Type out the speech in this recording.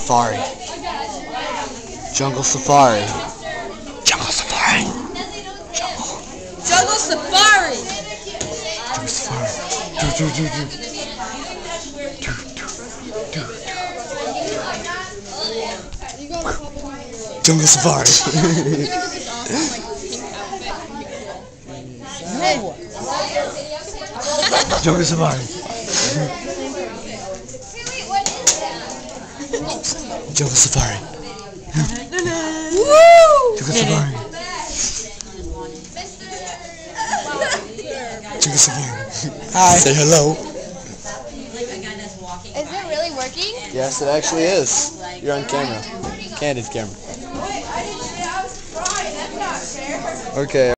Safari. Jungle Safari. Jungle Safari. Jungle Safari. Jungle Safari. Jungle Safari. Jungle Safari. Jungle Safari. Jungle Safari. Jungle Safari. Hi. Say hello. Is it really working? Yes, it actually is. You're on camera. Candid camera. Okay.